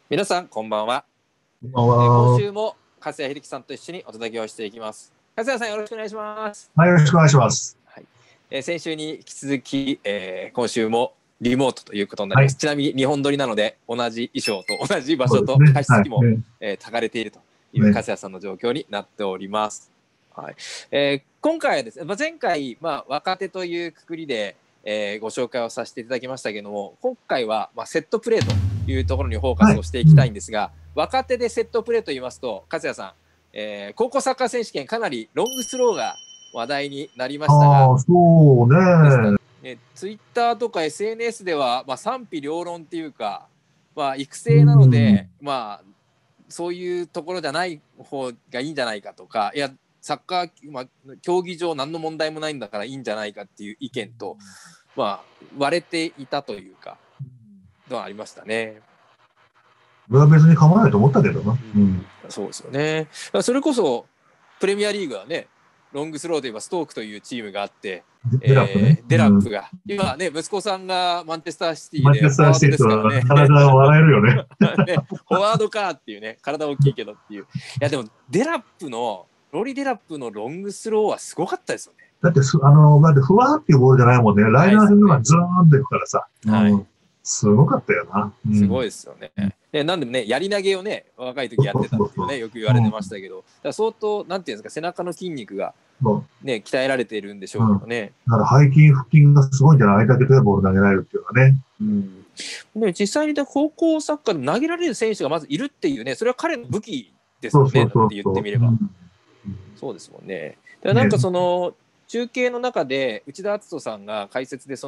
皆さんこんばんは。 こんばんは。 今週も粕谷秀樹さんと一緒にお届けをしていきます。粕谷さんよろしくお願いします。 はい、よろしくお願いします。 はい。先週に引き続き、今週もリモートということになります。 はい、 ちなみに日本撮りなので同じ衣装と同じ場所そうですね。 と加湿はい、 器も、たかれているというね、 粕谷さんの状況になっております。はい。今回はですね、前回、若手というくくりで、ご紹介をさせていただきましたけども、今回は、セットプレーというところにフォーカはい、 スをしていきたいんですが、若手でセットプレーと言いますと粕谷さん、高校サッカー選手権かなりロングスローが話題になりましたが、 ああ、そうですかね。 ね、ツイッターとか SNS では、賛否両論っていうか、育う成なのん、 で、そういうところじゃない方がいいんじゃないかとか、いやサッカー、競技場何の問題もないんだからいいんじゃないかっていう意見と、割れていたというかのはありましたね。 俺は別に構わないと思ったけどな。 そうですよね。それこそプレミアリーグはね、ロングスローといえばストークというチームがあって、 デラップね。 デラップが、今ね、息子さんがマンチェスターシティマンチェスターでフォワードシティとはですからね。 なかなか笑えるよね。 ね、フォワードかっていうね、体大きいけどっていう。いやでもロリ・デラップのロングスローはすごかったですよね。 だって、だってふわーっていうボールじゃないもんね。ライナー線のがズーンっていくからさ。 はい。 すごかったよな。 すごいですよね。なんでもね、やり投げをね、若い時やってたっていうね、よく言われてましたけど、だから相当、なんていうんですか、背中の筋肉が、ね、鍛えられているんでしょうけどね。 だから背筋、腹筋がすごいんじゃない？あれだけでボール投げられるっていうのはね。 で実際に高校サッカーで投げられる選手がまずいるっていうね、それは彼の武器ですそうそもんね、 うそうそだって言ってみれば。 う。 そうですもんね。だからなんかその、中継の中で内田篤人さんが解説で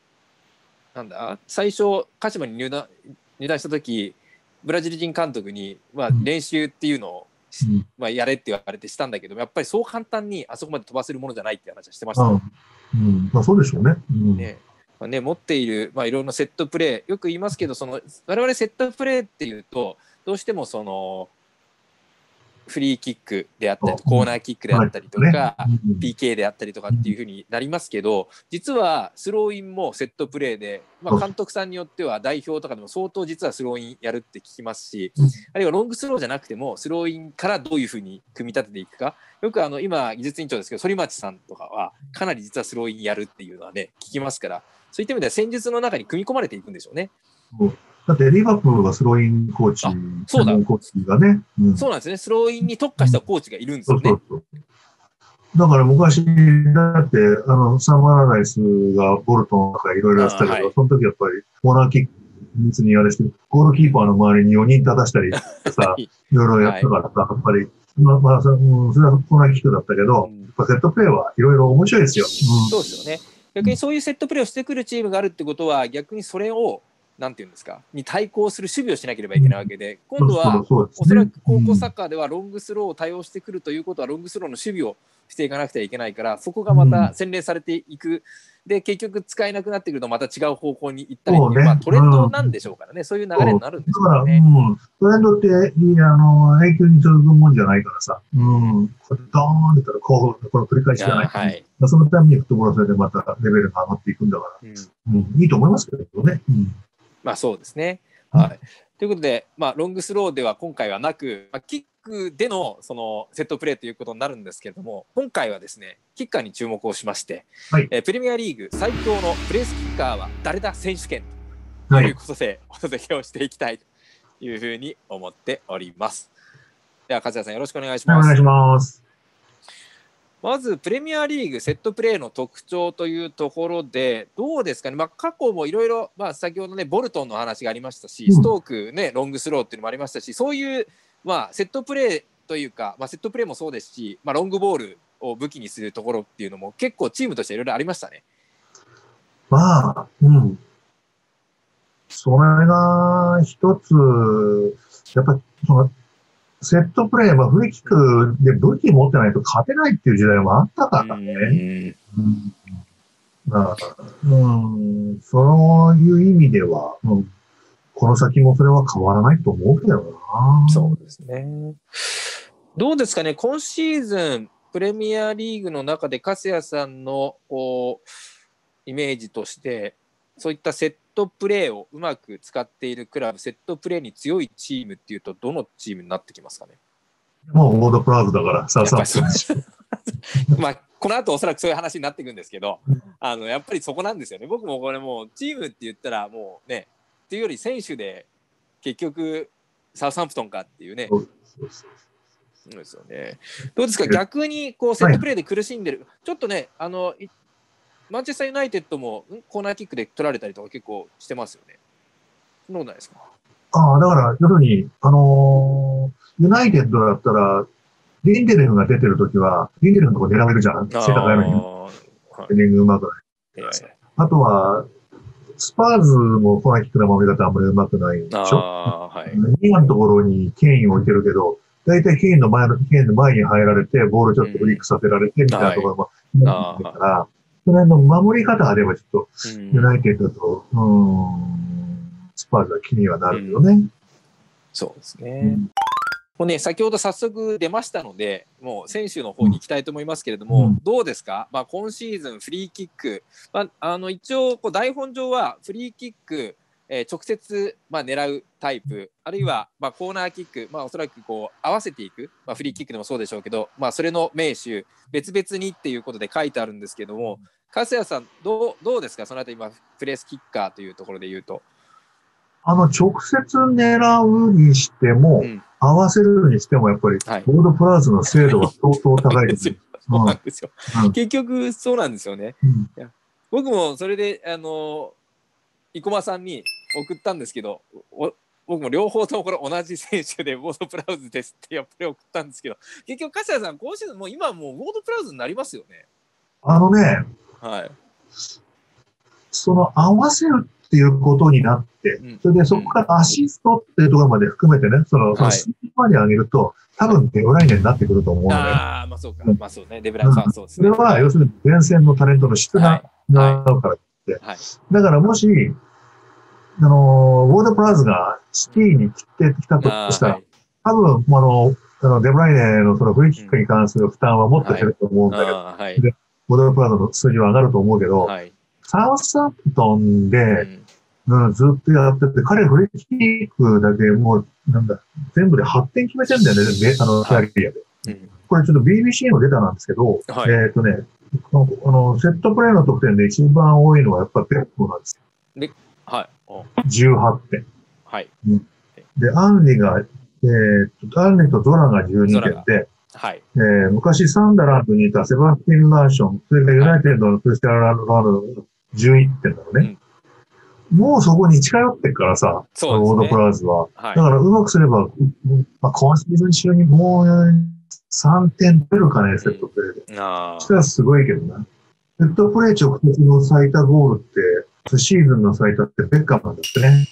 最初鹿島に入団した時ブラジル人監督に、練習っていうのを、やれって言われてしたんだけどやっぱりそう簡単にあそこまで飛ばせるものじゃないって話はしてましたね。 そうでしょうね。 持っている、いろいろなセットプレーよく言いますけど我々セットプレーっていうとどうしてもフリーキックであったりコーナーキックであったりとか、PK であったりとかっていう風になりますけど、実はスローインもセットプレーで、監督さんによっては代表とかでも相当実はスローインやるって聞きますし、あるいはロングスローじゃなくてもスローインからどういう風に組み立てていくか、よく今技術委員長ですけど反町さんとかはかなり実はスローインやるっていうのはね聞きますから、そういった意味では戦術の中に組み込まれていくんでしょうね。 だってリバプールがスローインコーチ、 そうだ、 コーチがね、 そうなんですね。スローインに特化したコーチがいるんですよね。 だから昔、だって、サム・アラダイスがボルトンとかいろいろやってたけど、その時やっぱりコーナーキック密にやれして、ゴールキーパーの周りに4人立たしたりさ、いろいろやったからさ、やっぱり、それはコーナーキックだったけど、やっぱセットプレーはいろいろ面白いですよ。 そうですよね。逆にそういうセットプレーをしてくるチームがあるってことは、逆にそれをなんていうんですかに対抗する守備をしなければいけないわけで、今度はおそらく高校サッカーではロングスローを対応してくるということはロングスローの守備をしていかなくてはいけないから、そこがまた洗練されていく。で結局使えなくなってくるとまた違う方向に行ったりっていう、トレンドなんでしょうからね、そういう流れになるんですよね。 トレンドって永久に続くもんじゃないからさ、これドーンって言ったらこの繰り返しじゃない。そのためにフットボールそれでまたレベルが上がっていくんだから、いいと思いますけどね。 そうですね。はい。ということで、ロングスローでは今回はなく、キックでのそのセットプレーということになるんですけれども、今回はですね、キッカーに注目をしまして、プレミアリーグ最強のプレースキッカーは誰だ選手権ということでお届けをしていきたいというふうに思っております。では、粕谷さんよろしくお願いします。 お願いします。 まずプレミアリーグセットプレーの特徴というところでどうですかね。過去もいろいろ先ほどねボルトンの話がありましたし、ストークねロングスローっていうのもありましたし、そういうセットプレーというか、セットプレーもそうですし、ロングボールを武器にするところっていうのも結構チームとしていろいろありましたね。 それが一つやっぱりセットプレー、フリーキックで武器持ってないと勝てないっていう時代もあったからね。そういう意味では、この先もそれは変わらないと思うけどな。 そうですね。どうですかね、今シーズンプレミアリーグの中で粕谷さんのイメージとしてそういったセットプレーをうまく使っているクラブ、セットプレーに強いチームっていうと、どのチームになってきますかね。 もうウォードプラウズだから、さあさあまあこの後おそらくそういう話になっていくんですけど、やっぱりそこなんですよね。僕もこれもうチームって言ったらもうねっていうより選手で結局サウサンプトンかっていうね。そうですよね。どうですか、逆にこうセットプレーで苦しんでる、はい、ちょっとねマンチェスターユナイテッドもコーナーキックで取られたりとか結構してますよね。そんなことないですか。 だから要するにユナイテッドだったらリンデルフが出てるときはリンデルフのとこ狙えるじゃん。背高いのに。ヘディングうまくない。あとはスパーズもコーナーキックの守り方あんまりうまくないでしょ。はい、2番のところにケインを置いてるけど、だいたいケインの前に入られて、ボールちょっとフリックさせられてみたいなところもあるから、その辺の守り方がでもちょっと、ユナイテッドと、スパーズは気にはなるよね。 そうですね。もうね、先ほど早速出ましたので、もう選手の方に行きたいと思いますけれども、どうですか、今シーズンフリーキック、一応こう台本上はフリーキック、直接狙うタイプ、あるいはコーナーキック、おそらくこう合わせていく、フリーキックでもそうでしょうけど、それの名手別々にっていうことで書いてあるんですけども、粕谷さんどうですか、そのあたりプレースキッカーというところで言うと。 直接狙うにしても、合わせるにしても、やっぱり、ボードプラウズの精度が相当高いですよ。 そうなんですよ。結局、そうなんですよね。僕もそれで、生駒さんに送ったんですけど、僕も両方ともこれ同じ選手で、ボードプラウズですってやっぱり送ったんですけど、結局、粕谷さん、今シーズン、もう今はもうボードプラウズになりますよね。 はい。その合わせるっていうことになって、それでそこからアシストっていうところまで含めてね、そのスピードまで上げると、多分デブライネになってくると思うので。 そうか。そうね。デブライネさん、そうですね。 それは、要するに前線のタレントの質が違うからって。だからもし、ウォードプラウズがシティに切ってきたとしたら、多分、デブライネのそのフリーキックに関する負担はもっと減ると思うんだけど、でウォードプラウズの数字は上がると思うけど、サウサンプトンで、ずっとやってて、彼フリーキックだけもう、全部で8点決めてんだよね、キャリアで。これちょっと BBC のデータなんですけど、セットプレーの得点で一番多いのはやっぱペップなんですよ。18点。で、アンリとゾラが12点で、昔サンダーランドにいたセバスティン・ラーション、それからユナイテッドのクリスティアーノ・ロナウド11点だろうね。もうそこに近寄ってからさ、ウォードプラウズは。だからうまくすれば、今シーズン中にもう3点取るかね、セットプレーで。そしたらすごいけどな。セットプレー直接の最多ゴールって、シーズンの最多ってベッカムなんだってね。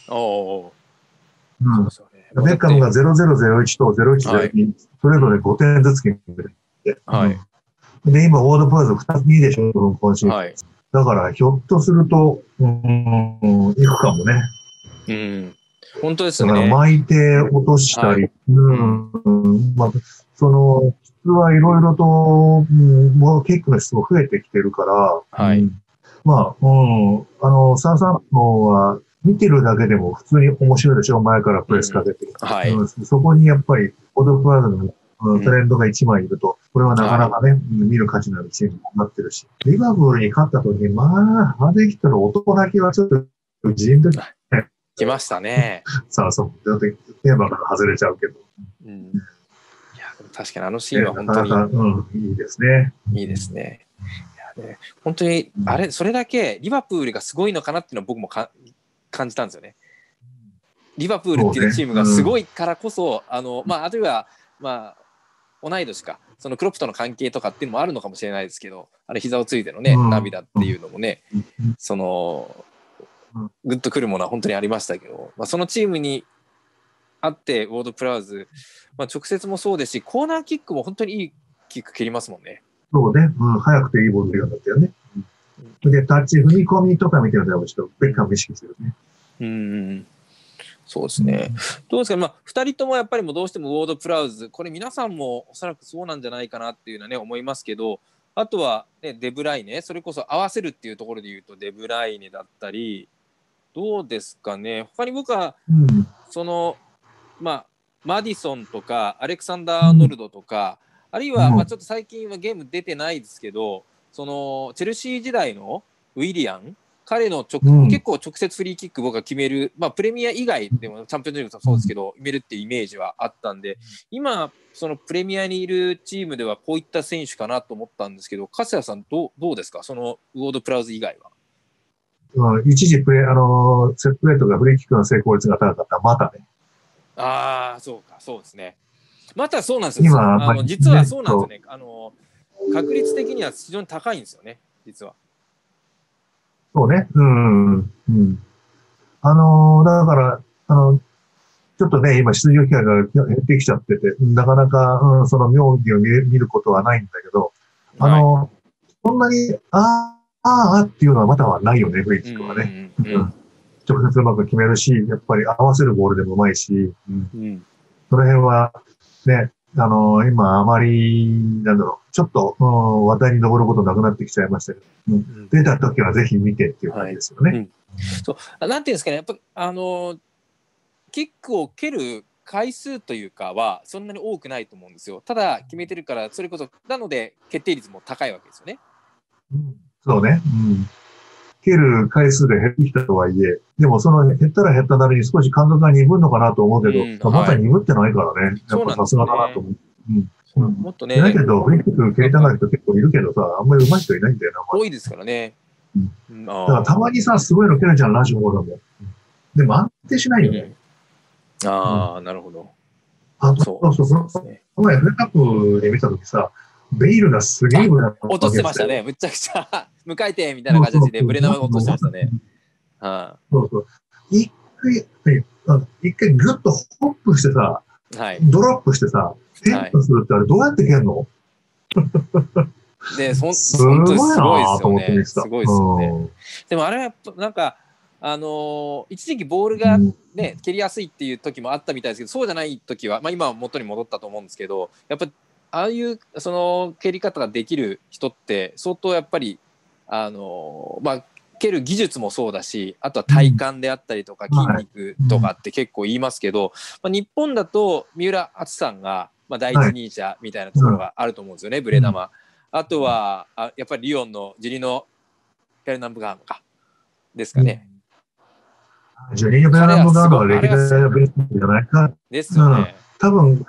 ベッカムが0001と0102、それぞれ5点ずつ決めてて。で、今、ウォードプラウズ2つ2でしょ、今シーズン。だから、ひょっとすると、行くかもね。 本当ですね。 だから、巻いて落としたり、その、質はいろいろと、もうキックの質も増えてきてるから、サウサンプトンは、見てるだけでも普通に面白いでしょ、前からプレスかけて。そこにやっぱり、オードプラウズのトレンドが1枚いると、これはなかなかね、見る価値のあるチームになってるし、リバプールに勝った時に、ハデキトの男泣きはちょっと、ジーンときましたね。 さあ、そう、テーマから外れちゃうけど。 確かにあのシーンは本当に、いいですね。 いいですね。本当に、それだけリバプールがすごいのかなっていうのは僕も感じたんですよね。リバプールっていうチームがすごいからこそ、あるいは、同い年か、そのクロップとの関係とかっていうのもあるのかもしれないですけど、膝をついてのね、涙っていうのもね、グッとくるものは本当にありましたけど、そのチームにあって、ウォードプラウズ、直接もそうですし、コーナーキックも本当にいいキック蹴りますもんね。 そうね、速くていいボールがだったよね。で、タッチ踏み込みとか見てるのはちょっとベッカム意識するね。 そうですね。どうですか、2人ともやっぱりもうどうしてもウォードプラウズ、これ皆さんもおそらくそうなんじゃないかなっていうのはね、思いますけど、 あとは、ね、デブライネ、それこそ合わせるっていうところで言うとデブライネだったり、どうですかね、他に僕は、 うん。 その、まあ、マディソンとかアレクサンダー・アーノルドとか、あるいは、まあ、ちょっと最近はゲーム出てないですけど、そのチェルシー時代のウィリアン、彼の結構直接フリーキック僕が決める、まあ、プレミア以外でもチャンピオンズリーグもそうですけど、決めるっていうイメージはあったんで、今、そのプレミアにいるチームではこういった選手かなと思ったんですけど、粕谷さんどうですか、そのウォード・プラウズ以外は。 一時セットプレーとかフリーキックの成功率が高かったまたね。 ああ、そうか、そうですね。またそうなんですよ。 今、 実はそうなんですよね。確率的には非常に高いんですよね、実は。 そうね。うん。うん。だから、ちょっとね、今出場機会が減ってきちゃってて、なかなか、その妙義を見ることはないんだけど、そんなに、っていうのはまたはないよね、フリーキックはね。直接うまく決めるし、やっぱり合わせるボールでもうまいし、その辺は、ね、今あまり、なんだろう、ちょっと、話題に上ることなくなってきちゃいましたけど、出た時はぜひ見てっていう感じですよね。 そう、なんていうんですかね、やっぱキックを蹴る回数というかはそんなに多くないと思うんですよ。ただ決めてるから、それこそなので決定率も高いわけですよね。 そうね。蹴る回数で減ってきたとはいえ、でもその減ったら減ったなりに少し感覚が鈍るのかなと思うけど、まだ鈍ってないからね。やっぱさすがだなと思う。もっとね。だけど、フリーキック蹴りたがる人結構いるけどさ、あんまり上手い人いないんだよな。 多いですからね。 だからたまにさ、すごいの蹴るじゃん、ラジオも。でも安定しないよね。 なるほど。 そう。この FA カップで見たときさ、ベイルがすげえ落としてましたね。むちゃくちゃ無回転みたいな形でブレナマが落としてましたね。 そうそう。一回グッとホップしてさ、ドロップしてさ、ヘッドするってあれどうやって蹴るの？ で、本当にすごいなと思って見てた。 すごいですよね。でもあれはやっぱなんか、一時期ボールがね、蹴りやすいっていう時もあったみたいですけど、そうじゃない時は、まあ今は元に戻ったと思うんですけど、やっぱああいうその蹴り方ができる人って相当やっぱりまあ蹴る技術もそうだし、あとは体幹であったりとか筋肉とかって結構言いますけど、まあ、日本だと三浦敦さんがまあ第一人者みたいなところがあると思うんですよね、ブレ玉。あとはやっぱりリオンのジュリノ・フェルナンブガーノかですかね。 ジュリーノ・フェルナンブガーノは歴代のベストじゃないか。 ですよね。 多分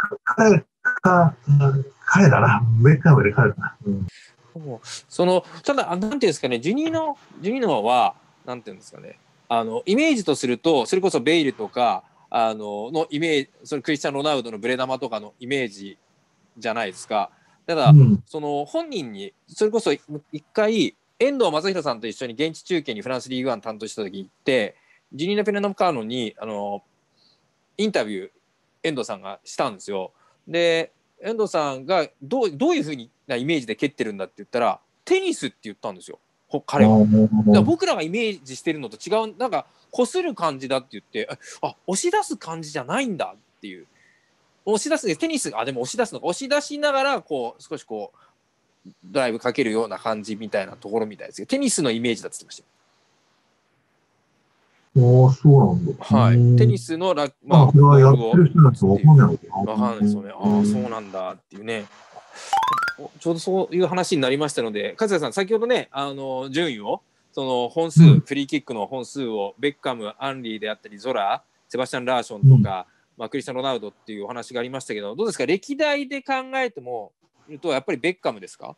彼だな。ベッカムで彼だな。 ただ、なんていうんですかね、ジュニーノは、なんていうんですかね、イメージとすると、それこそベイルとか、のイメージ、それクリスチャン・ロナウドのブレ玉とかのイメージじゃないですか。ただ、その本人に、それこそ一回、遠藤正弘さんと一緒に現地中継にフランスリーグワン担当した時に行って、ジュニーノ・フェルナンブガーノに、インタビュー、遠藤さんがしたんですよ。で、遠藤さんがどういうふうなイメージで蹴ってるんだって言ったら、テニスって言ったんですよ、彼は。だから僕らがイメージしてるのと違う、なんか擦る感じだって言って、押し出す感じじゃないんだっていう。押し出すテニス、でも押し出すのか、押し出しながらこう少しこうドライブかけるような感じみたいなところみたいですけど、テニスのイメージだって言ってましたよ。 そうなんだ。 はい。テニスのこれはやってる人なんてわかんないのかな。 わかんないですよね。そうなんだっていうね。ちょうどそういう話になりましたので、粕谷さん、先ほどね、順位を、その本数、フリーキックの本数を、ベッカム、アンリーであったり、ゾラ、セバスチャン・ラーションとか、クリスチャン・ロナウドっていうお話がありましたけど、どうですか、歴代で考えても、やっぱりベッカムですか？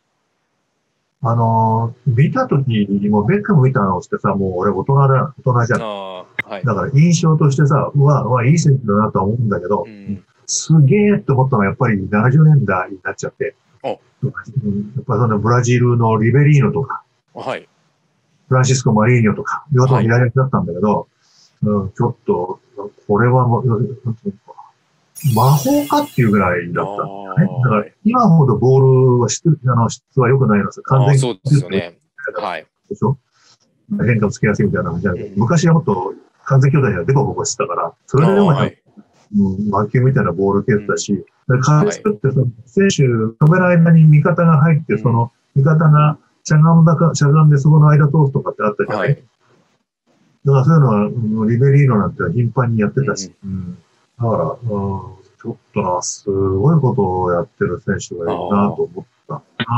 見たときにもベッカム見たのってさ、もう俺大人じゃん。だから印象としてさ、いい選手だなとは思うんだけど、すげえって思ったのはやっぱり70年代になっちゃって、やっぱそのブラジルのリベリーノとか、フランシスコ・マリーニョとか、両方左利きだったんだけど、ちょっと、これはもう、魔法かっていうぐらいだったんだよね。だから今ほどボールは質は良くないのですよ。完全に。 そうですよね。はい。 でしょ？変化をつけやすいみたいな感じなんで、昔はもっと完全兄弟がデコボコしてたから、それでも魔球みたいなボール蹴ったし、回数って選手止める間に味方が入って、その味方がしゃがんでそこの間通すとかってあったじゃない、 はい。 だからそういうのは、リベリーノなんて頻繁にやってたし、だから、ちょっとな、すごいことをやってる選手がいるなと思った。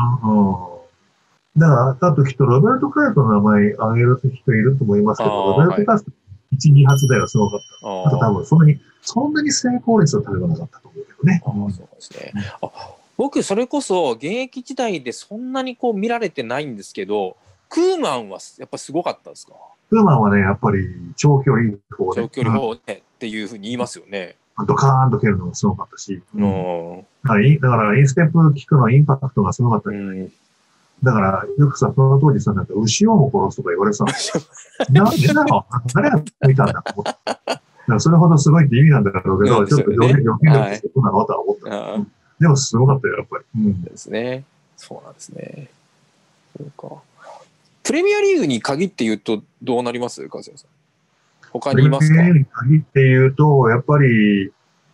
だから、あときっとロベルト・カールトの名前挙げる人いると思いますけど、ロベルト・カールト1、2発台はすごかった。あと多分そんなに成功率は高くなかったと思うけどね。 そうですね。僕、それこそ現役時代でそんなにこう見られてないんですけど、クーマンはやっぱすごかったですか？ クーマンはね、やっぱり長距離砲長距離砲ねっていうふうに言いますよね。 ドカーンと蹴るのがすごかったし。だからインステップキックのインパクトがすごかったじゃない。だから、よくさ、その当時さ、なんか牛をも殺すとか言われてたの。なんでだろう誰が見たんだと思った。だからそれほどすごいって意味なんだろうけど、ちょっと余計なことなのとは思った。でもすごかったよ、やっぱり。 ですね。そうなんですね。そうか。プレミアリーグに限って言うとどうなります？和也さん。他にいますか？ プレミアリーグに限って言うと、やっぱり、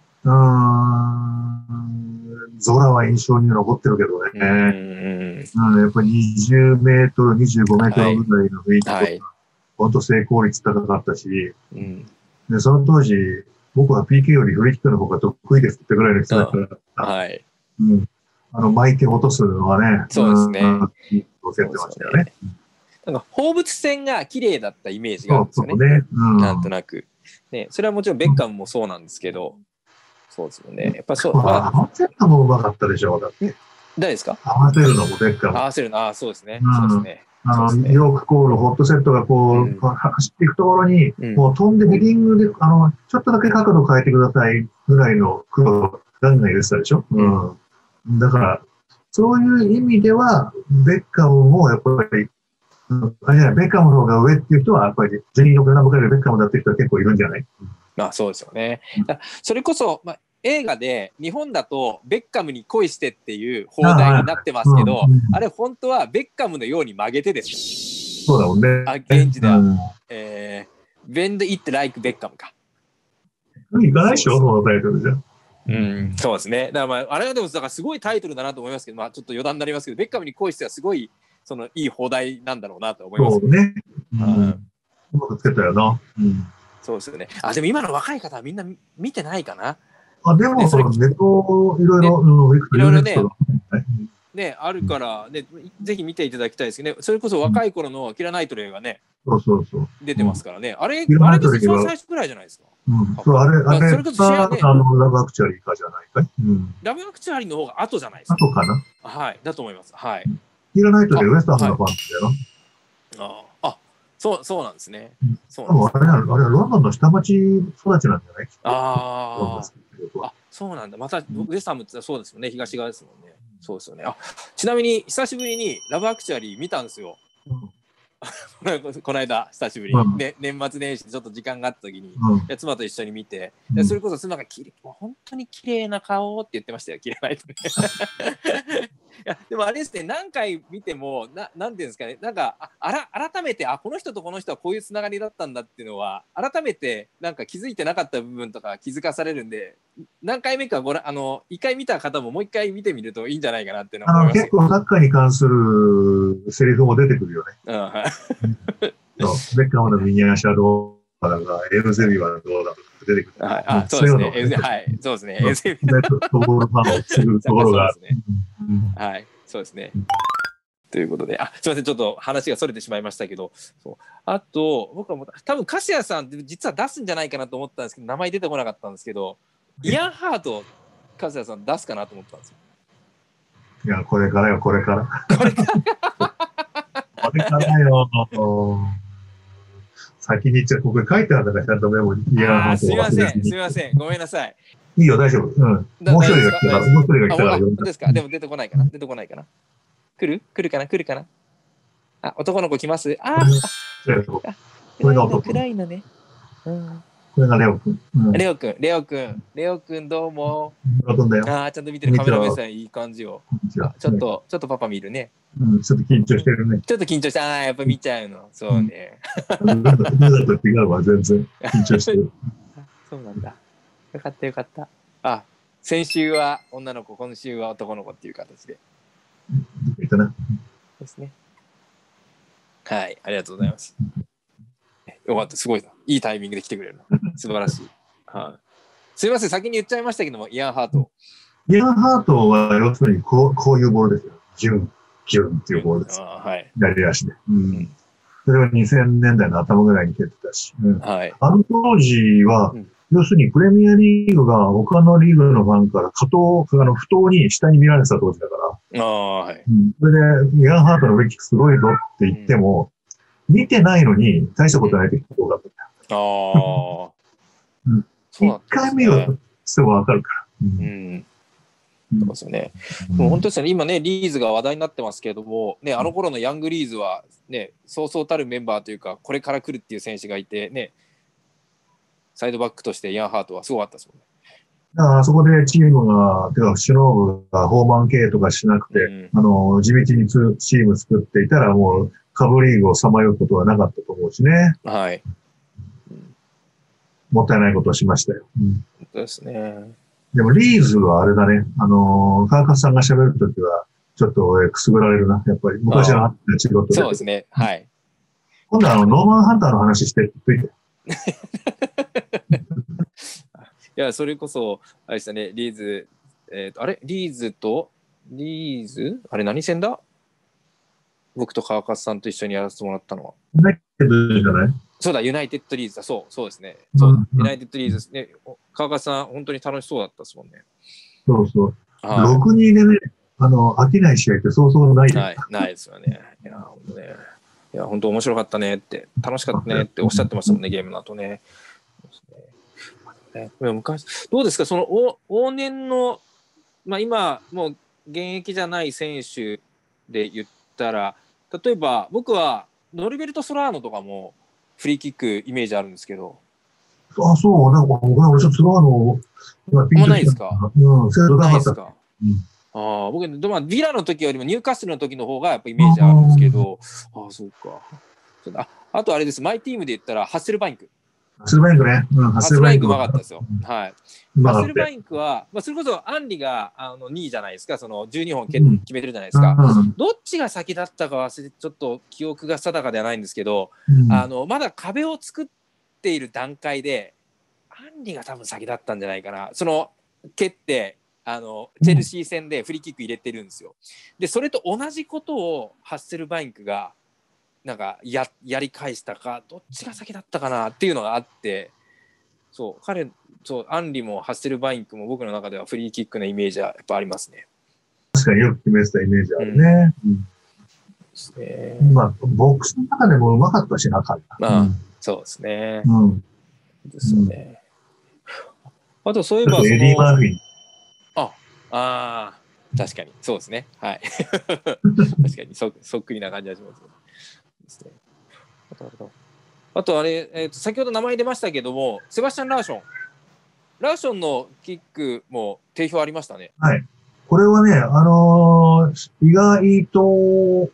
ゾラは印象に残ってるけどね。やっぱり20メートル、25メートルぐらいの雰囲気とか、本当成功率高かったし、で、その当時、僕は PK よりフリーキックの方が得意ですってぐらいの人だから、巻いて落とすのはね、 そうですね。 教えてましたよね。 なんか放物線が綺麗だったイメージがあるんですよね。なんとなく。ね、それはもちろんベッカムもそうなんですけど、そうですよね。やっぱそう。 合わせるのもうまかったでしょう。だって。 誰ですか？ 合わせるのもベッカム。 合わせるの、そうですね。 そうですね。ヨークコール、ホットセットがこう、走っていくところに、もう飛んでヘディングで、ちょっとだけ角度変えてくださいぐらいの黒をガンガン入れてたでしょ。だから、そういう意味では、ベッカムもやっぱり、ベッカムの方が上っていう人は、やっぱり、ジェニーのグラムからベッカムだっていう人は結構いるんじゃない？ そうですよね。それこそ、映画で日本だとベッカムに恋してっていう放題になってますけど、あれ本当はベッカムのように曲げてです。 そうだもんね。 現地では。Bend it like ベッカムか。 いかないでしょ、そのタイトルじゃ。 そうですね。だからあれはでもだからすごいタイトルだなと思いますけど、ちょっと余談になりますけど、ベッカムに恋してはすごいいい放題なんだろうなと思います。 そうね。うまくつけたよな。 そうですよね。でも今の若い方はみんな見てないかな。 でも、ネットいろいろね、あるから、ね、ぜひ見ていただきたいですね。それこそ若い頃のキラナイトレイがね、出てますからね。あれが一番最初くらいじゃないですか。 あれ、 それこそ試合ね、 ラブアクチュアリーかじゃないかい？ ラブアクチュアリーの方が後じゃないですか。 後かな？ はい、だと思います。はい。 キラナイトレイウエスタンのファンだよな。そうなんですね。 あれはロンドンの下町育ちなんじゃない？ そうなんだ。またウエスタムってそうですよね。東側ですもんね。そうですよね。ちなみに久しぶりにラブアクチュアリー見たんですよ。この間久しぶりに、年末年始でちょっと時間があった時に、妻と一緒に見て、それこそ妻が本当に綺麗な顔って言ってましたよ。綺麗な人ね。いやでもあれですね、何回見てもなんていうんですかね、なんか改めてこの人とこの人はこういうつながりだったんだっていうのは改めてなんか気づいてなかった部分とか気づかされるんで、何回目か一回見た方ももう一回見てみるといいんじゃないかなっていうのは思います。 結構サッカーに関するセリフも出てくるよね。ベッカムの右足はどうだとか、エウゼビはどうだとか出てくる。 そうですね。はい、そうですね。エウゼビはボールファンをするところがある。 はい、そうですね。ということで、すみません、ちょっと話がそれてしまいましたけど、あと、僕は多分、粕谷さんって実は出すんじゃないかなと思ったんですけど、名前出てこなかったんですけど、イアン・ハート、粕谷さん出すかなと思ったんですよ。 いや、これからよ、これから。これからよ。先に言っちゃう、ここ書いてあるんだから、ちゃんとメモに。 すみません、すみません、ごめんなさい。 いいよ、大丈夫。もう一人が来たから、もう一人が来たから。 本当ですか？でも出てこないかな？来るかな？男の子来ます？ これが男。 暗いのね。 これがレオくん。 レオくんどうも。 レオくんだよ。 ちゃんと見てるカメラ目線いい感じよ。ちょっとパパ見るね。 ちょっと緊張してるね。 ちょっと緊張した。やっぱ見ちゃうの。そうね。 だと違うわ、全然。緊張してる。 そうなんだ。よかった。先週は女の子、今週は男の子っていう形で。 いたな。 ですね。はい、ありがとうございます。よかった、すごいな。いいタイミングで来てくれるな。素晴らしい。はい、すいません、先に言っちゃいましたけども、イアン・ハート。 イアン・ハートは要するにこういうボールですよ。ギュンっていうボールです。 はい。 左足で。それは2000年代の頭ぐらいに蹴ってたし。 はい。 あの当時は、要するにプレミアリーグが他のリーグのファンから不当に下に見られてた当時だから。 はい。 それで、イアン・ハートのフリーキックすごいぞって言っても、見てないのに大したことないって人が多かった。一回見るとすぐわかるから。 そうですよね。もう本当ですよね。今ね、リーズが話題になってますけれども、ね、あの頃のヤングリーズはね、そうそうたるメンバーというか、これから来るっていう選手がいて、ね、サイドバックとしてイアン・ハートはすごかったですもんね。 だからあそこでチームが、てか、首脳部が訪問経営とかしなくて、地道にチーム作っていたら、もう、下部リーグをさまようことはなかったと思うしね。 はい。 もったいないことをしましたよ。 そうですね。 でも、リーズはあれだね。川勝さんが喋るときは、ちょっとくすぐられるな。やっぱり、昔の仕事で。 そうですね。はい。 今度はノーマンハンターの話してって言って。 いや、それこそ、あれでしたね、リーズ、あれリーズあれ何戦だ、僕と川勝さんと一緒にやらせてもらったのは。 ユナイテッドじゃない？ そうだ、ユナイテッドリーズだ。そうですね。そうユナイテッドリーズですね。川勝さん、本当に楽しそうだったですもんね。 そうそう。6人でね、飽きない試合ってそうそうない。 ないですよね。いや、本当ね。いや、本当面白かったねって、楽しかったねっておっしゃってましたもんね、ゲームの後ね。昔どうですか、その往年の、今もう現役じゃない選手で言ったら、例えば僕はノルベルト・ソラーノとかもフリーキックイメージあるんですけど。 あ、そう、なんか俺ちょっとソラーノ今ないですか？ないですか？僕、ビラの時よりもニューカッスルの時の方がやっぱイメージあるんですけど、そうか。あとあれです、マイティームで言ったらハッセルバインク。 ハッセルバインクね。 ハッセルバインクうまかったですよ。はい。ハッセルバインクは、それこそアンリが2位じゃないですか、その12本決めてるじゃないですか。どっちが先だったか忘れて、ちょっと記憶が定かではないんですけど、まだ壁を作っている段階で、アンリが多分先だったんじゃないかな。その蹴ってチェルシー戦でフリーキック入れてるんですよ。でそれと同じことをハッセルバインクがなんかやり返したか、どっちが先だったかなっていうのがあって、アンリもハッセルバインクも僕の中ではフリーキックのイメージはやっぱありますね。 確かによく決めてたイメージあるね。ボックスの中でもうまかったしなかった。 そうですね。ですよね。あとそういえばエディ・マーフィン。 確かにそうですね。はい。確かにそっくりな感じがしますね。あとあれ、先ほど名前出ましたけども、セバスチャン・ラーションのキックも定評ありましたね。 はい。これはね、意外と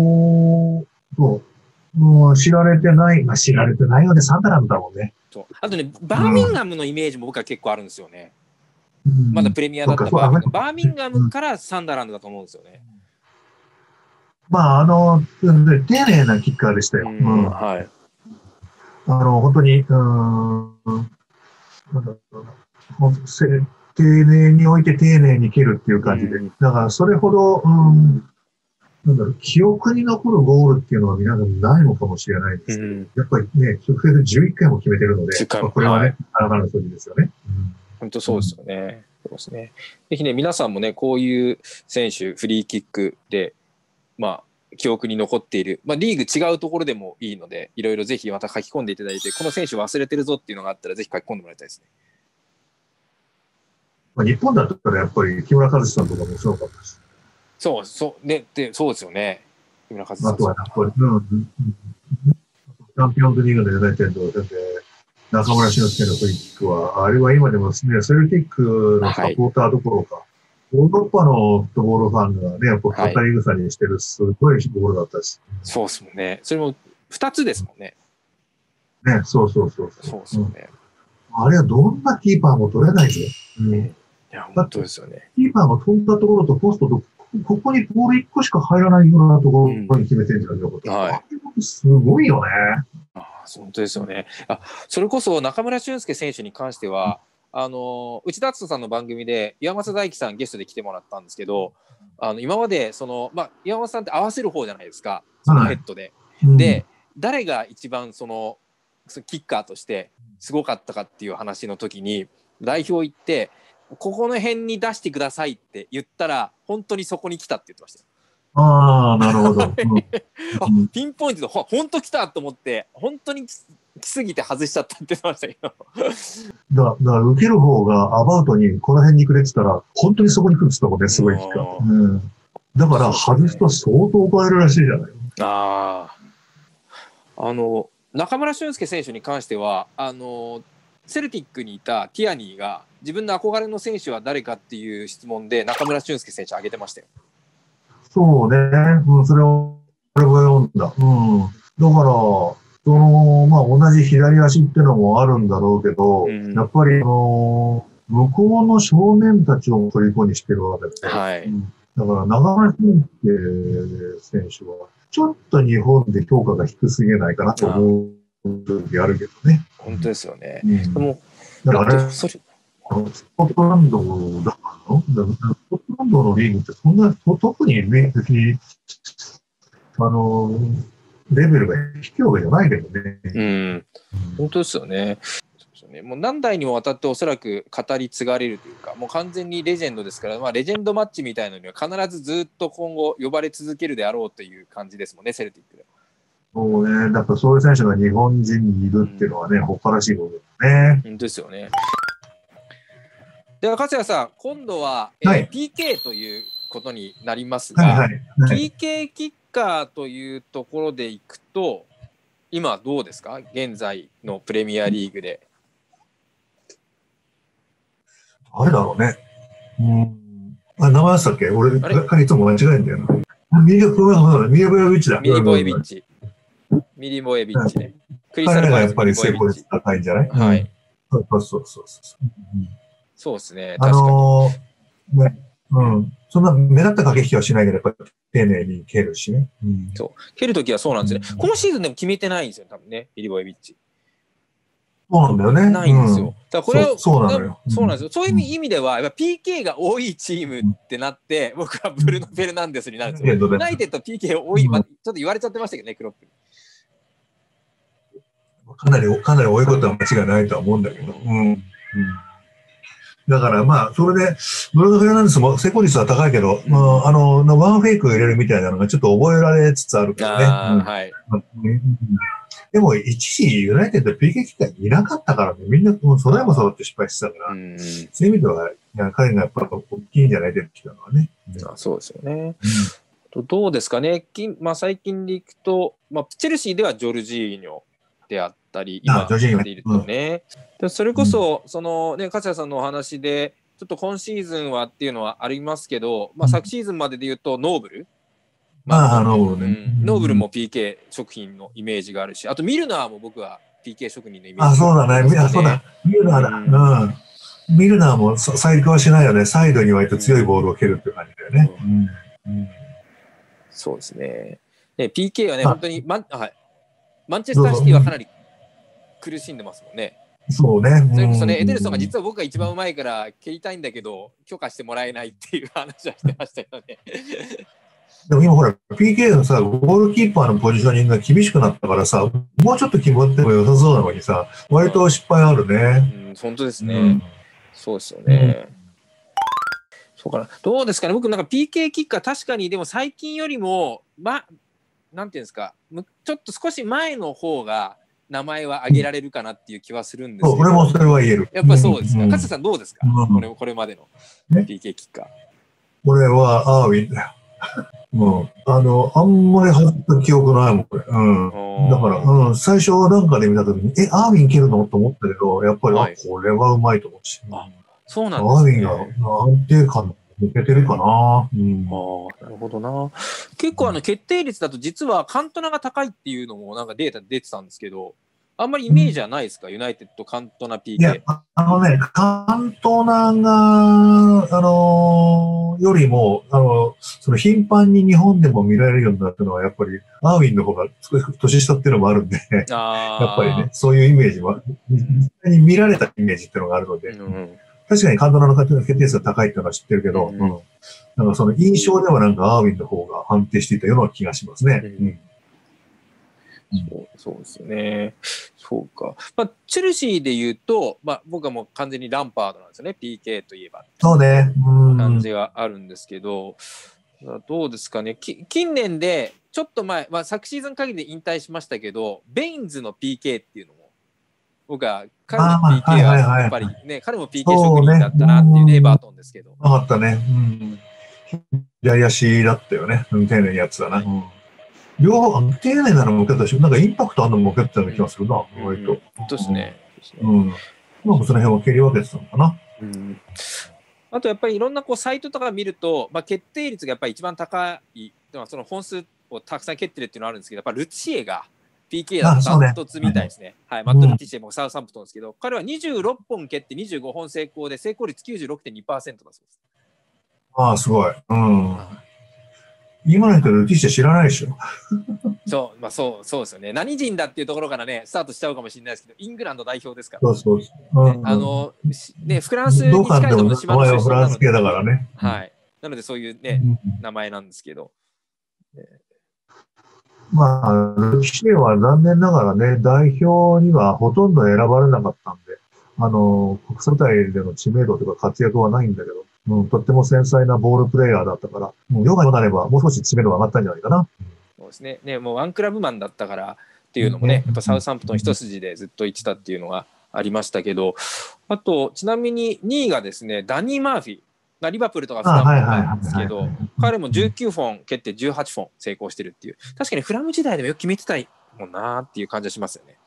知られてない、知られてないよね、サンダランドだもんね。 あとね、バーミンガムのイメージも僕は結構あるんですよね。まだプレミアだったバーミンガムからサンダーランドだと思うんですよね。 丁寧なキッカーでしたよ。 はい。 本当に、丁寧に置いて丁寧に蹴るっていう感じで。だからそれほど、記憶に残るゴールっていうのは皆さんないのかもしれないですけど、やっぱりね、直接11回も決めてるので、これはね、なかなかの数字ですよね。 本当そうですよね。そうですね。ぜひね、皆さんもね、こういう選手、フリーキックで、記憶に残っている、リーグ違うところでもいいので、いろいろぜひまた書き込んでいただいて、この選手忘れてるぞっていうのがあったら、ぜひ書き込んでもらいたいですね。日本だったらやっぱり木村和志さんとかもそうかったし。 そうですよね。木村和志さん。 あとはやっぱり、チャンピオンズリーグのユナイテッドで、中村俊輔のフリーキックは、あれは今でもですね、セルティックのサポーターどころか、ヨーロッパのフットボールファンがね、やっぱ語り草にしてるすごいゴールだったし。 そうですもんね。それも2つですもんね。 ね、そう。 そうですよね。 あれはどんなキーパーも取れないぜ。 いや、本当ですよね。 キーパーが飛んだところとポストとここにボール1個しか入らないようなところに決めてるんじゃないか、 はい。 すごいよね。 本当ですよね。それこそ中村俊輔選手に関しては、内田篤人さんの番組で岩政大樹さんゲストで来てもらったんですけど、今まで岩政さんって合わせる方じゃないですか、そのヘッドで。で、誰が一番そのキッカーとしてすごかったかっていう話の時に代表行って、ここの辺に出してくださいって言ったら本当にそこに来たって言ってましたよ。 ああ、なるほど。 ピンポイントで本当来たと思って本当に来すぎて外しちゃったって言ってましたけどだから受ける方がアバウトにこの辺にくれって言ったら本当にそこに来るって言ったもんね、すごいキッカー。だから外すと相当怒られるらしいじゃない。 中村俊輔選手に関してはセルティックにいたティアニーが自分の憧れの選手は誰かっていう質問で中村俊輔選手挙げてましたよ。 そうね、それを俺が読んだ。だから同じ左足っていうのもあるんだろうけど、やっぱり向こうの少年たちを虜にしてるわけです。 はい。 だから中村俊輔選手はちょっと日本で評価が低すぎないかなと思う時あるけどね。 本当ですよね。 でもだからあれスコットランドだからスコットランドのリーグってそんな特に別にレベルが低いわけじゃないけどね。 本当ですよね。もう何代にもわたっておそらく語り継がれるというか、もう完全にレジェンドですから、レジェンドマッチみたいなのには必ずずっと今後呼ばれ続けるであろうという感じですもんね、セルティックで。 そうね、だからそういう選手が日本人にいるっていうのはね、誇らしいことですね。 本当ですよね。では、勝谷さん、今度は、PK ということになりますが、PK キッカーというところでいくと、今どうですか、現在のプレミアリーグで。 あれだろうね。名前あったっけ？俺、いつも間違えるんだよな。ミリボエビッチだ。 ミリボエビッチ。ミリボエビッチね。 彼がやっぱり成功率高いんじゃない？ はい。 そう。 そうですね。確かに。 そんな目立った駆け引きはしないけど、やっぱり丁寧に蹴るしね。 そう。蹴るときはそうなんですね。今シーズンでも決めてないんですよ、多分ね、ミリボエビッチ。 そうなんだよね。 ないんですよ。だからこれそうなのよ。 そうなんですよ。そういう意味では、やっぱ PK が多いチームってなって、僕はブルーノ・フェルナンデスになるんですよ。ユナイテッド PK 多い、ちょっと言われちゃってましたけどね、クロップ。 かなり多いことは間違いないとは思うんだけど。だからそれで、ブルーノ・フェルナンデスも成功率は高いけど、ワンフェイクを入れるみたいなのがちょっと覚えられつつあるけどね。でも一時ユナイテッド PK 機会いなかったからね、みんな揃いも揃って失敗してたから、そういう意味では彼がやっぱ大きいんじゃない出てきたのはね。 そうですよね。どうですかね、最近でいくと、チェルシーではジョルジーニョであったり、今でいるとね、それこそ、勝谷さんのお話で、ちょっと今シーズンはっていうのはありますけど、昨シーズンまでで言うと、ノーブル。ノーブルも PK 食品のイメージがあるし、あとミルナーも僕は PK 職人のイメージがある。 そうだ、ミルナーだ。ミルナーもサイド化はしないよね。サイドに割と強いボールを蹴るっていう感じだよね。 そうですね。PK はね、本当にマンチェスターシティはかなり苦しんでますもんね。 そうね。 それこそね、エデルソンが実は僕が一番うまいから蹴りたいんだけど、許可してもらえないっていう話はしてましたけどね。 でも今ほら、PK のさ、ゴールキーパーのポジショニングが厳しくなったからさ、もうちょっと決まっても良さそうなのにさ、割と失敗あるね。 本当ですね。そうですよね。そうかな。どうですかね、僕なんか PK キッカー確かに、でも最近よりも、なんていうんですか、ちょっと少し前の方が名前は挙げられるかなっていう気はするんですけど。 俺もそれは言える。 やっぱりそうですか。勝田さんどうですか、これまでの PK キッカー。 俺はアーウィンだよ。あんまり外った記憶ないもん、これ。だから、最初なんかで見たときに、アーウィン蹴るのと思ったけど、やっぱり、これはうまいと思うし。 そうなんですね。 アーウィンが安定感抜けてるかな。 なるほどな。結構決定率だと実はカントナが高いっていうのもなんかデータで出てたんですけど、 あんまりイメージはないですか、ユナイテッド、カントナ PK。 いや、カントナが、よりも、その頻繁に日本でも見られるようになったのは、やっぱり、アーウィンの方が少し年下っていうのもあるんで、やっぱりね、そういうイメージは、実際に見られたイメージっていうのがあるので、確かにカントナの決定数が高いっていうのは知ってるけど、なんかその印象ではなんかアーウィンの方が安定していたような気がしますね。 そうですよね。そうか。チェルシーで言うと、僕はもう完全にランパードなんですよね。PK といえば。 そうね。 感じがあるんですけど、どうですかね。近年で、ちょっと前、昨シーズン限りで引退しましたけど、ベインズの PK っていうのも、僕は彼の PK はやっぱりね、彼も PK 職人だったなっていうね、エバートンですけど。 なかったね。左足だったよね。丁寧なやつだな。両方、丁寧なのも受けたし、なんかインパクトあるのも受けてたような気がするな、割と。 そうですね。 その辺は切り分けてたのかな。 あとやっぱりいろんなサイトとか見ると、決定率がやっぱり一番高い、その本数をたくさん蹴ってるっていうのはあるんですけど、やっぱルチエが PK だとダントツみたいですね。マット・ルティシエもサウサンプトンですけど、彼は26本蹴って25本成功で、成功率 96.2% だそうです。 ああ、すごい。今の人ルティシエ知らないでしょ。 そうですよね。何人だっていうところからね、スタートしちゃうかもしれないですけど、イングランド代表ですから。 そう。 フランスに近いところの島の出身フランス系だからね。 なのでそういうね、名前なんですけど。 ルティシエは残念ながらね、代表にはほとんど選ばれなかったんで、国際舞台での知名度とか活躍はないんだけど、とっても繊細なボールプレイヤーだったから、ヨガになればもう少し知名度が上がったんじゃないかな。 そうですね。もうワンクラブマンだったからっていうのもね、やっぱサウサンプトン一筋でずっと言ってたっていうのがありましたけど、あと、ちなみに2位がですね、ダニー・マーフィー。リバプールとかフラムなんですけど、彼も19本蹴って18本成功してるっていう、確かにフラム時代でもよく決めてたもんなっていう感じがしますよね。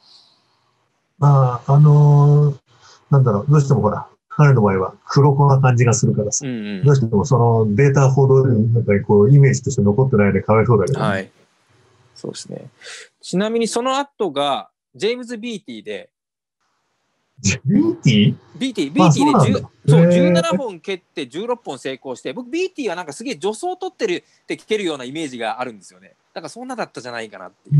なんだろう、どうしてもほら、彼の場合は黒子な感じがするからさ、どうしてもそのデータほどなんかこうイメージとして残ってないのでかわいそうだけど、ね。 そうですね。ちなみにその後がジェームズ・ビーティーで、 BT で17本蹴って16本成功して、僕 BT はなんかすげえ助走取ってるって聞けるようなイメージがあるんですよね。だからそんなだったじゃないかなっていう。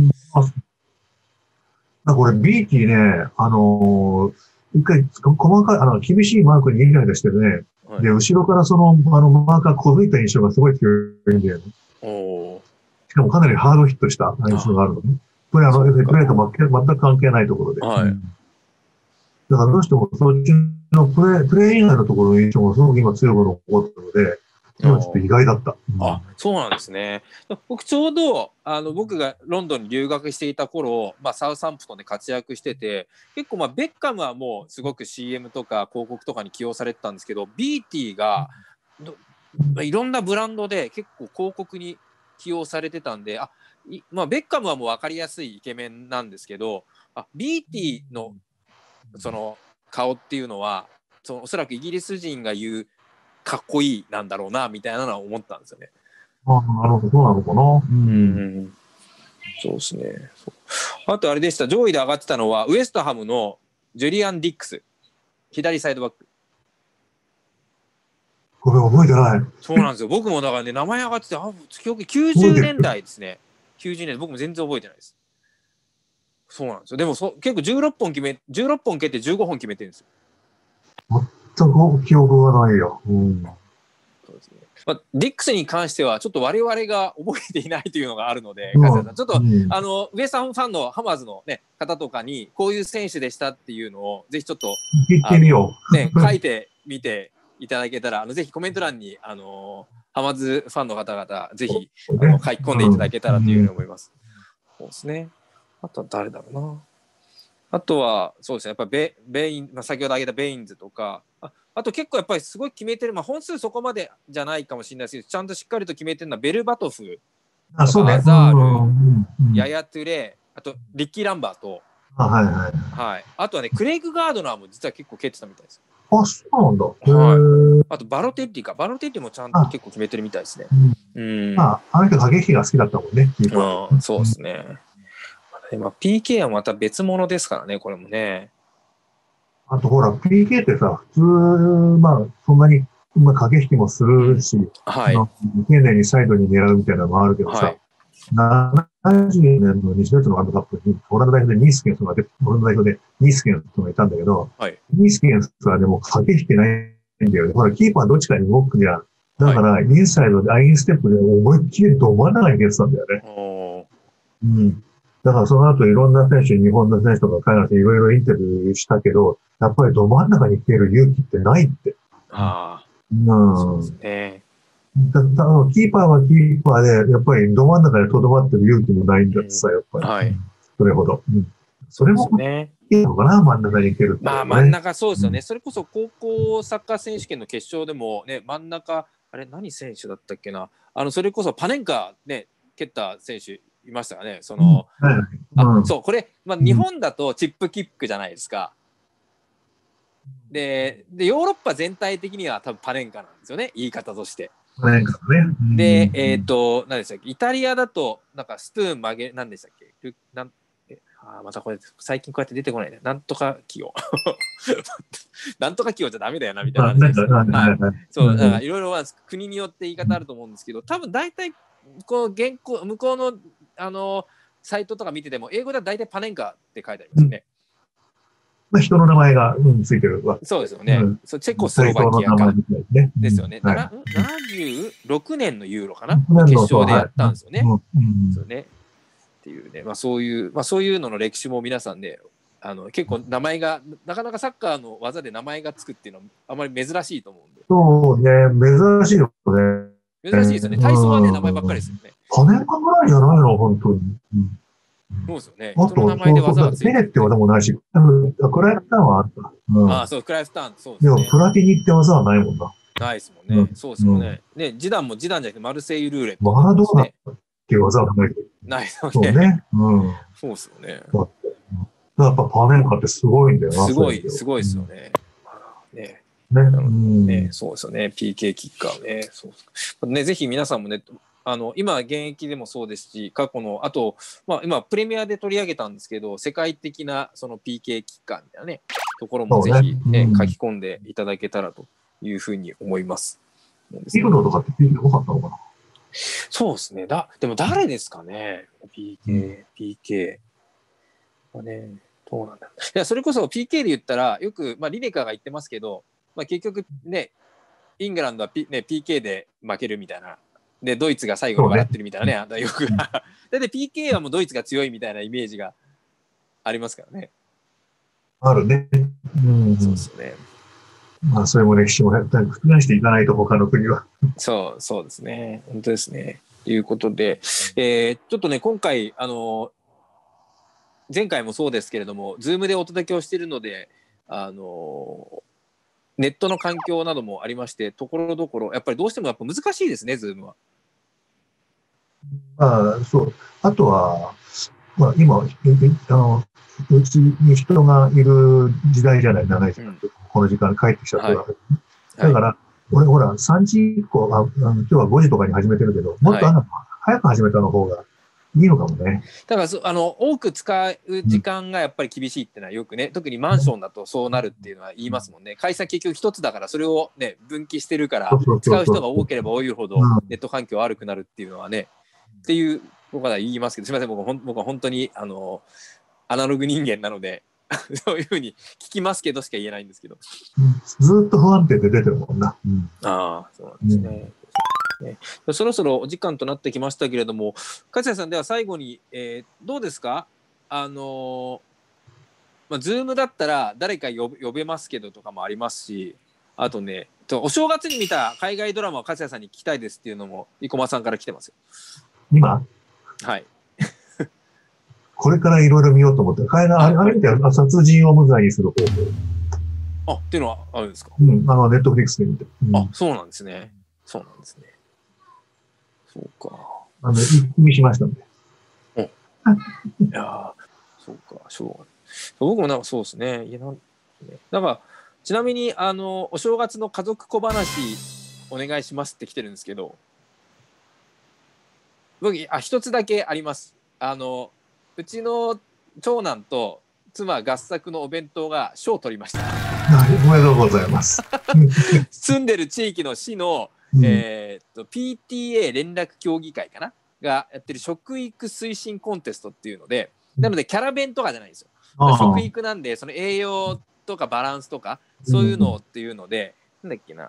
これ BT ね、一回細かい厳しいマークにイライラしてるね。で後ろからそのマーカー小づいた印象がすごい強いんだよね。しかもかなりハードヒットした印象があるのね。これプレーと全く関係ないところで。だからどうしてもそっちのプレー以外のところの印象もすごく今強く残ったので、ちょっと意外だった。 そうなんですね。僕ちょうど僕がロンドンに留学していた頃、サウサンプトンで活躍してて、結構ベッカムはもうすごく CM とか広告とかに起用されてたんですけど、BT がいろんなブランドで結構広告に起用されてたんで、ベッカムはもう分かりやすいイケメンなんですけど、BT のその顔っていうのはおそらくイギリス人が言うかっこいいなんだろうなみたいなのは思ったんですよね。 なるほど、そうなのかな。 そうですね。あとあれでした、上位で上がってたのはウエストハムのジュリアン・ディックス、左サイドバック。 これ覚えてない。 そうなんですよ。僕もだからね、名前上がってて、90年代ですね。90年、僕も全然覚えてないです。そうなんですよ。でも結構16本蹴って15本決めてるんですよ。 全く記憶がないよ。 そうですね。ディックスに関してはちょっと我々が覚えていないというのがあるので、ちょっと、ウエスタハムファンのハマーズの、方とかにこういう選手でしたっていうのをぜひちょっと書いてみていただけたら、ぜひコメント欄にハマーズファンの方々ぜひ書き込んでいただけたらというふうに思います。そうですね。あとは誰だろうな。あとはそうですね、やっぱベイン、先ほど挙げたベインズとか、あと結構やっぱりすごい決めてる、本数そこまでじゃないかもしれないですけど、ちゃんとしっかりと決めてるのはベルバトフ、アザール、ヤヤトゥレ、あとリッキー・ランバート、あとはねクレイグ・ガードナーも実は結構蹴ってたみたいです。 そうなんだ。 あとバロテッリもちゃんと結構決めてるみたいですね。 あの人駆け引きが好きだったもんね。 そうですね。 まあ、PK はまた別物ですからね、これもね。 あとほら、PK ってさ、普通、まあ、そんなに、まあ、駆け引きもするし、 はい。 丁寧にサイドに狙うみたいなのもあるけどさ、 はい。 70年の西ドイツのワールドカップに、オランダ代表でニースケンスが出て、オランダ代表でニースケンスがいたんだけど、 はい。 ニースケンスはでも駆け引きないんだよね。ほら、キーパーどっちかに動くにゃ、だはい。 から、インサイドで、アインステップで思いっきりど真ん中に入れてたんだよね。 おー。 うん。だからその後いろんな選手、日本の選手とか海外の選手いろいろインタビューしたけど、やっぱりど真ん中に来てる勇気ってないって。 あうあ、そうですん。 ね。 キーパーはキーパーで、やっぱりど真ん中でとどまってる勇気もないんだってさ、やっぱり。 はい。 それほど。うん。そそうですれもよね。 いいのかな、真ん中に行けるってまあ、 いうのね。 真ん中、そうですよね。それこそ高校サッカー選手権の決勝でも、ね、真ん中、あれ、何選手だったっけな。それこそパネンカ、ね、蹴った選手いましたかね。 うん。はいはい。うん。 そう、これ、まあ、日うん。 本だとチップキックじゃないですか。で、ヨーロッパ全体的には多分パネンカなんですよね、言い方として。 なんかね。うで、 ん。 何でしたっけ、イタリアだと、なんかスプーン曲げ、何でしたっけ、またこれ、最近こうやって出てこないね。なんとか器用。なんとか器用じゃダメだよな、みたいなあ、 のあるじゃないですか。 はいはい。 はい。 そう、だからうん。 いろいろは国によって言い方あると思うんですけど、多分大体、こう、向こうの、サイトとか見てても、英語では大体パネンカって書いてありますよね。 まあ、人の名前が、うん、ついてるわ。 そうですよね。 うん。 そう、チェコスロ体操バキアか。 の名前みたいね。うですよね。 ん。はい。 76年のユーロかな去の年の、そう、 決勝でやはい。 ったんですよね。 うん。うん。 そうね。っていうね、まあそういうのの歴史も皆さんね、結構名前が、なかなかサッカーの技で名前がつくっていうのはあまり珍しいと思うんで。 そうね、珍しいよね。 珍しいですよね。体操はね、名前ばっかりですよね。 パネカぐらいじゃないの、本当に。うん。 そうですよね。 あと、 人の名前でそうそう、だってペレって技がついてるって。 技もないし、クライフターンはあった。うん。 ああ、そう、クライフターン、そうででも、 すね。 プラティニって技はないもんな。 ないですもんうん。 ね。そうですうん。 もんね。ね、ジダンもジダンじゃなくてマルセイユルーレットってマラドーナっ言いますね。 ていう技はないけど。 ないですよね。 そうね。うん。 そうですよね。 だって。やっぱパネンカってすごいんだよな、そういう意味では。 すごいですよね。ね。 ね。 なのうでね、 ん。 そうですよね。PK キッカーね。そうね、ぜひ皆さんもね、今現役でもそうですし、過去の、あと、まあ、今プレミアで取り上げたんですけど、世界的なその PK キッカーみたいなね、ところもそうね。 ぜひ、ね、 うん。 書き込んでいただけたらというふうに思います。 ピルノとかって PK 多かったのかな。 そうですね。でも誰ですかね、PK はね、どうなんだろう。いや、それこそ PK で言ったら、よく、まあ、リネカーが言ってますけど、まあ、結局ね、イングランドは、PK で負けるみたいな。で、ドイツが最後にそうね。 笑ってるみたいなね、あんたよく。だって PK はもうドイツが強いみたいなイメージがありますからね。 あるね。うん。 そうですね。 まあ、それも歴史も覆していかないと、他の国は。 そうですね。本当ですね。ということで、ちょっとね、今回、前回もそうですけれども、ズームでお届けをしているので、ネットの環境などもありまして、ところどころ、やっぱりどうしてもやっぱ難しいですね、ズームは。 まあ、そう。あとは、まあ、今、うちに人がいる時代じゃない、長い時間、この時間帰ってきちゃってるわけ。だから、俺、ほら、3時以降、今日は5時とかに始めてるけど、もっと早く始めたの方がいいのかもね。 だから多く使う時間がやっぱり厳しいっていうのはよくね、特にマンションだとそうなるっていうのは言いますもんね。会社結局一つだから、それをね、分岐してるから、使う人が多ければ多いほど、ネット環境悪くなるっていうのはね、っていう僕は言いますけど、すみません、僕は本当にアナログ人間なので、そういうふうに聞きますけどしか言えないんですけど。 ずっと不安定で出てるもんな。 ああ、そうなんですね。そろそろお時間となってきましたけれども、勝谷さん、では最後に、どうですか、Zoom だったら誰か呼べますけどとかもありますし、あとね、お正月に見た海外ドラマを勝谷さんに聞きたいですっていうのも、生駒さんから来てますよ。 今はい。 これからいろいろ見ようと思って、あれみたいな殺人を無罪にする方法。っていうのはあるんですか？ ネットフリックスで見て。 そうなんですね。そうなんですね。そうか。 一気見しましたんで。 いやそうか、僕もなんかそうですね。だから、ちなみに、お正月の家族小話、お願いしますって来てるんですけど、僕、一つだけあります。 うちの長男と妻合作のお弁当が賞を取りました。 おめでとうございます。 住んでる地域の市の、PTA 連絡協議会かながやってる食育推進コンテストっていうので、なのでキャラ弁とかじゃないんですよ。食育なんで、その栄養とかバランスとかそういうのっていうので、なんだっけな、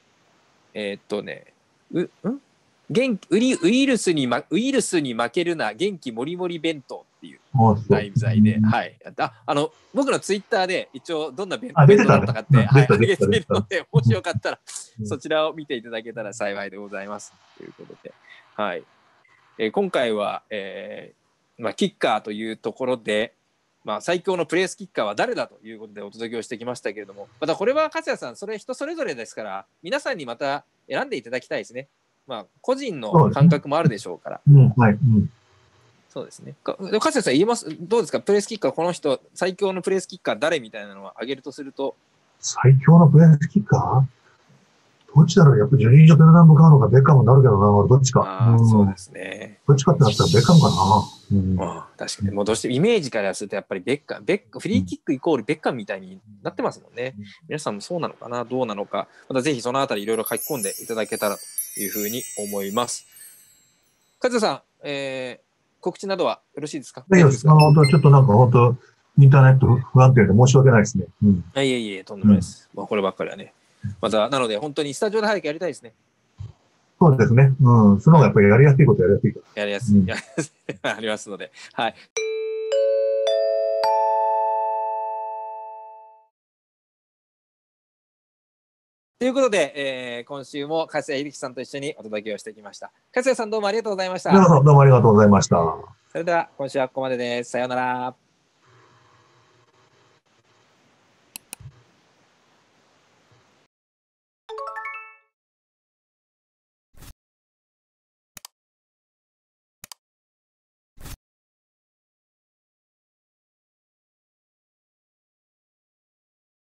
ウイルスに負けるな元気もりもり弁当っていう題材で、はい、僕のツイッターで一応どんな弁当だったかって上げているので、もしよかったらそちらを見ていただけたら幸いでございますということで、はい、今回は、キッカーというところで、最強のプレースキッカーは誰だということでお届けをしてきましたけれども、またこれは勝谷さん、それ人それぞれですから皆さんにまた選んでいただきたいですね。個人の感覚もあるでしょうから。そうですね。勝谷さん言えます？どうですか？プレースキッカー、この人最強のプレースキッカー誰みたいなのは挙げるとすると。 最強のプレースキッカー？どっちだろう？やっぱりジュニージョ・ベルナム買うのかベッカムになるけどな、どっちか。 そうですね。 どっちかってなったらベッカムかな。 確かに、もうどうしてイメージからするとやっぱりフリーキックイコールベッカムみたいになってますもんね。皆さんもそうなのかな、どうなのか、またぜひそのあたりいろいろ書き込んでいただけたらというふうに思います。勝谷さん、告知などはよろしいですか？ ちょっとなんか本当インターネット不安定で申し訳ないですね。 いえ、とんでもないです。こればっかりはね。また、なので本当にスタジオで早くやりたいですね。 そうですね。その方がやっぱりやりやすいことやりやすいから。 やりやすい。ありますので。はい。ということで、今週も勝谷秀樹さんと一緒にお届けをしてきました。勝谷さん、どうもありがとうございました。 どうもありがとうございました。 それでは今週はここまでです。さようなら。